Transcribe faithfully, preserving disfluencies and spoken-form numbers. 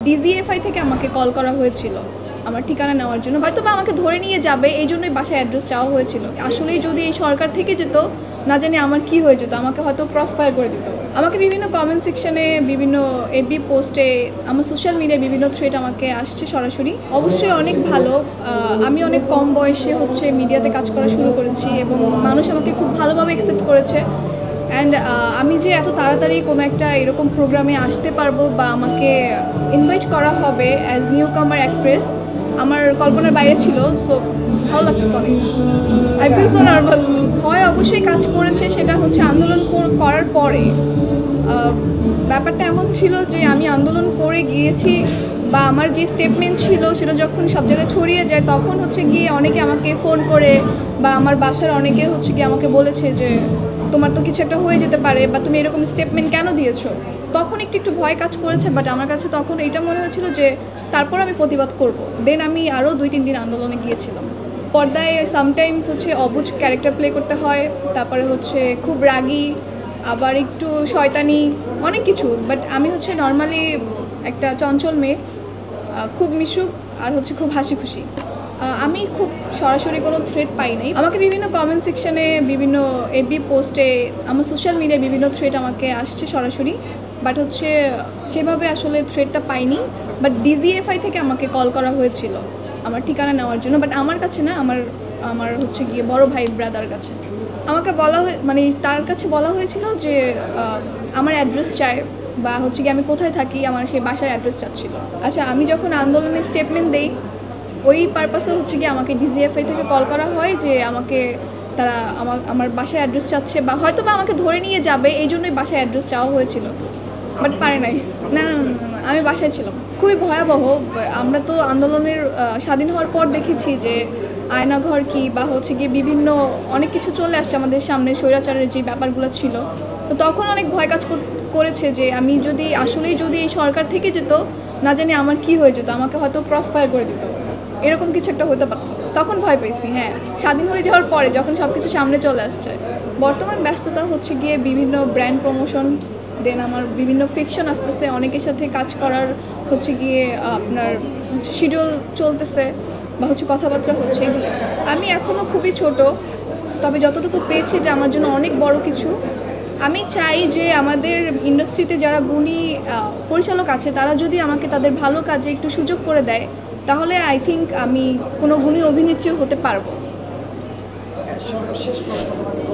DGFI থেকে আমাকে call করা হয়েছিল আমার ঠিকানা নেওয়ার জন্য, হয়তো বা আমাকে ধরে নিয়ে যাবে এই জন্যই বাসায় অ্যাড্রেস চাওয়া হয়েছিল। আসলেই যদি এই সরকার থেকে যেত না জানি আমার কি হয়ে যেত, আমাকে হয়তো ক্রস ফায়ার করে দিত। আমাকে বিভিন্ন কমেন্ট সেকশনে, বিভিন্ন এফবি পোস্টে, আমার সোশ্যাল মিডিয়ায় বিভিন্ন থ্রেট আমাকে আসছে সরাসরি। অবশ্যই অনেক ভালো, আমি অনেক কম বয়সে হচ্ছে মিডিয়াতে কাজ করা শুরু করেছি এবং মানুষ আমাকে খুব ভালোভাবে অ্যাকসেপ্ট করেছে। অ্যান্ড আমি যে এত তাড়াতাড়ি কোনো একটা এরকম প্রোগ্রামে আসতে পারবো বা আমাকে ইনভাইট করা হবে অ্যাজ নিউ কামার অ্যাক্ট্রেস, আমার কল্পনার বাইরে ছিল। সো ভালো লাগতেছে অনেক। I feel so nervous. ভয় অবশ্যই কাজ করেছে, সেটা হচ্ছে আন্দোলন করার পরে। ব্যাপারটা এমন ছিল যে আমি আন্দোলন করে গিয়েছি বা আমার যে স্টেটমেন্ট ছিল সেটা যখন সব জায়গায় ছড়িয়ে যায়, তখন হচ্ছে গিয়ে অনেকে আমাকে ফোন করে বা আমার বাসার অনেকে হচ্ছে গিয়ে আমাকে বলেছে যে তোমার তো কিছু একটা হয়ে যেতে পারে বা তুমি এরকম স্টেটমেন্ট কেন দিয়েছো। তখন একটু একটু ভয় কাজ করেছে, বাট আমার কাছে তখন এইটা মনে হয়েছিল যে তারপর আমি প্রতিবাদ করব। দেন আমি আরও দুই তিন দিন আন্দোলনে গিয়েছিলাম। পর্দায় সামটাইমস হচ্ছে অবুঝ ক্যারেক্টার প্লে করতে হয়, তারপরে হচ্ছে খুব রাগী, আবার একটু শয়তানি, অনেক কিছু। বাট আমি হচ্ছে নর্মালি একটা চঞ্চল মেয়ে, খুব মিশুক আর হচ্ছে খুব হাসি খুশি। আমি খুব সরাসরি কোনো থ্রেট পাই নাই। আমাকে বিভিন্ন কমেন্ট সেকশনে, বিভিন্ন এফবি পোস্টে, আমার সোশ্যাল মিডিয়ায় বিভিন্ন থ্রেট আমাকে আসছে সরাসরি, বাট হচ্ছে সেভাবে আসলে থ্রেটটা পাইনি। বাট ডিজিএফআই থেকে আমাকে কল করা হয়েছিল আমার ঠিকানা নেওয়ার জন্য, বাট আমার কাছে না, আমার আমার হচ্ছে গিয়ে বড় ভাই ব্রাদার কাছে আমাকে বলা হয়ে মানে তার কাছে বলা হয়েছিল যে আমার অ্যাড্রেস চাই বা হচ্ছে গিয়ে আমি কোথায় থাকি, আমার সেই বাসার অ্যাড্রেস চাচ্ছিল। আচ্ছা, আমি যখন আন্দোলনের স্টেটমেন্ট দেই ওই পারপাসে হচ্ছে গিয়ে আমাকে ডিজিএফআই থেকে কল করা হয় যে আমাকে তারা আমার আমার বাসায় অ্যাড্রেস চাচ্ছে বা হয়তো বা আমাকে ধরে নিয়ে যাবে এই জন্যই বাসায় অ্যাড্রেস চাওয়া হয়েছিল, বাট পারে নাই। না না না আমি বাসায় ছিলাম। খুবই ভয়াবহ। আমরা তো আন্দোলনের স্বাধীন হওয়ার পর দেখেছি যে আয়নাঘর কি বা হচ্ছে গিয়ে বিভিন্ন অনেক কিছু চলে আসছে আমাদের সামনে, স্বৈরাচারের যে ব্যাপারগুলো ছিল। তো তখন অনেক ভয় কাজ করেছে যে আমি যদি আসলেই যদি এই সরকার থেকে যেত না জানি আমার কি হয়ে যেত, আমাকে হয়তো ক্রস ফায়ার করে দিত, এরকম কিছু একটা হতে পারতো। তখন ভয় পেয়েছি। হ্যাঁ, স্বাধীন হয়ে যাওয়ার পরে যখন সব কিছু সামনে চলে আসছে। বর্তমান ব্যস্ততা হচ্ছে গিয়ে বিভিন্ন ব্র্যান্ড প্রমোশন, দেন আমার বিভিন্ন ফিকশন আসতেছে, অনেকের সাথে কাজ করার হচ্ছে গিয়ে আপনার হচ্ছে শিডিউল চলতেছে বা হচ্ছে কথাবার্তা হচ্ছে, এগুলো। আমি এখনও খুবই ছোট, তবে যতটুকু পেয়েছি এটা আমার জন্য অনেক বড় কিছু। আমি চাই যে আমাদের ইন্ডাস্ট্রিতে যারা গুণী পরিচালক আছে তারা যদি আমাকে তাদের ভালো কাজে একটু সুযোগ করে দেয়, তাহলে আই থিঙ্ক আমি কোনো গুণী অভিনেত্রীও হতে পারবো।